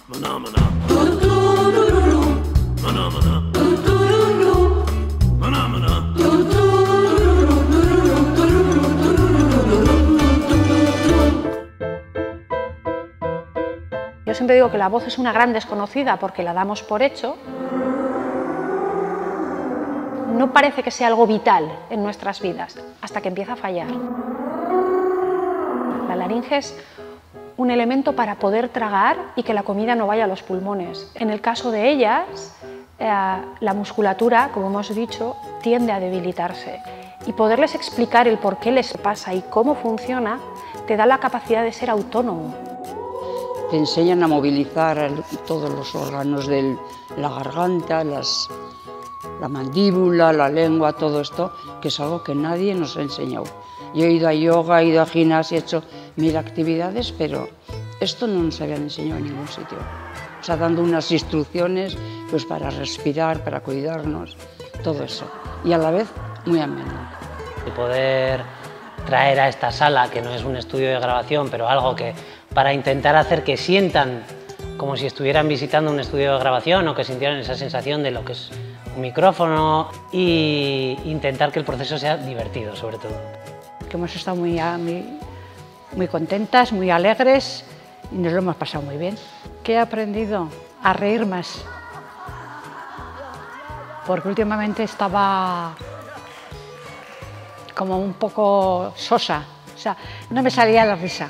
Yo siempre digo que la voz es una gran desconocida porque la damos por hecho. No parece que sea algo vital en nuestras vidas hasta que empieza a fallar. La laringe es un elemento para poder tragar y que la comida no vaya a los pulmones. En el caso de ellas, la musculatura, como hemos dicho, tiende a debilitarse. Y poderles explicar el por qué les pasa y cómo funciona, te da la capacidad de ser autónomo. Te enseñan a movilizar todos los órganos de la garganta, la mandíbula, la lengua, todo esto, que es algo que nadie nos ha enseñado. Yo he ido a yoga, he ido a gimnasia, he hecho 1000 actividades, pero esto no nos habían enseñado en ningún sitio. O sea, dando unas instrucciones pues, para respirar, para cuidarnos, todo eso. Y a la vez muy ameno. Y poder traer a esta sala, que no es un estudio de grabación, pero algo que para intentar hacer que sientan como si estuvieran visitando un estudio de grabación o que sintieran esa sensación de lo que es un micrófono e intentar que el proceso sea divertido, sobre todo. Que hemos estado muy contentas, muy alegres y nos lo hemos pasado muy bien. ¿Qué he aprendido? A reír más. Porque últimamente estaba como un poco sosa, o sea, no me salía la risa.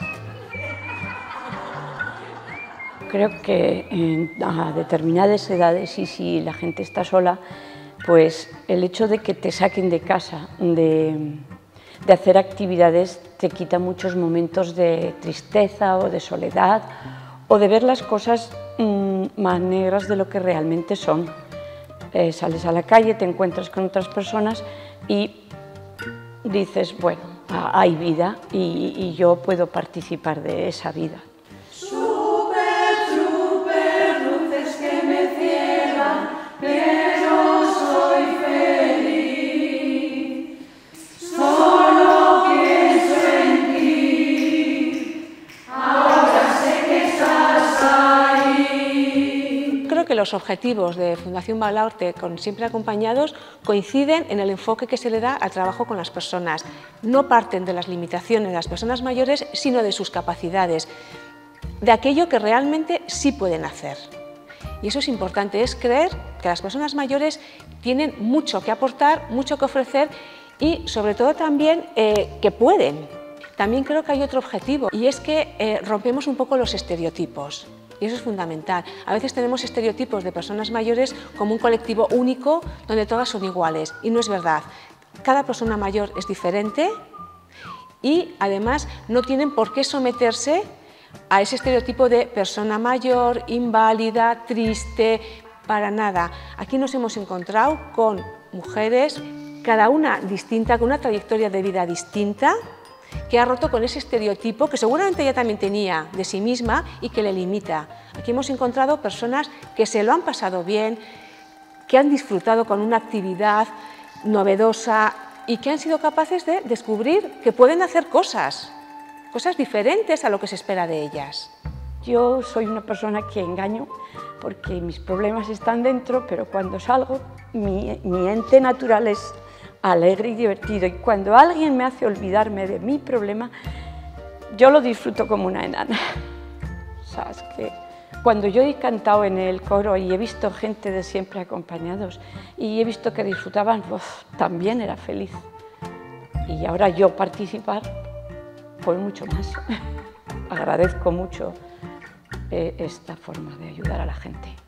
Creo que a determinadas edades y si la gente está sola, pues el hecho de que te saquen de casa, de hacer actividades, te quita muchos momentos de tristeza o de soledad o de ver las cosas más negras de lo que realmente son. Sales a la calle, te encuentras con otras personas y dices, bueno, hay vida y yo puedo participar de esa vida. Que los objetivos de Fundación Baulaorte con Siempre Acompañados coinciden en el enfoque que se le da al trabajo con las personas. No parten de las limitaciones de las personas mayores, sino de sus capacidades, de aquello que realmente sí pueden hacer. Y eso es importante, es creer que las personas mayores tienen mucho que aportar, mucho que ofrecer y sobre todo también que pueden. También creo que hay otro objetivo y es que rompemos un poco los estereotipos. Y eso es fundamental. A veces tenemos estereotipos de personas mayores como un colectivo único donde todas son iguales y no es verdad. Cada persona mayor es diferente y además no tienen por qué someterse a ese estereotipo de persona mayor, inválida, triste, para nada. Aquí nos hemos encontrado con mujeres, cada una distinta, con una trayectoria de vida distinta, que ha roto con ese estereotipo que seguramente ella también tenía de sí misma y que le limita. Aquí hemos encontrado personas que se lo han pasado bien, que han disfrutado con una actividad novedosa y que han sido capaces de descubrir que pueden hacer cosas diferentes a lo que se espera de ellas. Yo soy una persona que engaño porque mis problemas están dentro, pero cuando salgo mi ente natural es alegre y divertido y cuando alguien me hace olvidarme de mi problema, yo lo disfruto como una enana. ¿Sabes qué? Cuando yo he cantado en el coro y he visto gente de Siempre Acompañados y he visto que disfrutaban, también era feliz. Y ahora yo participar, pues mucho más. Agradezco mucho esta forma de ayudar a la gente.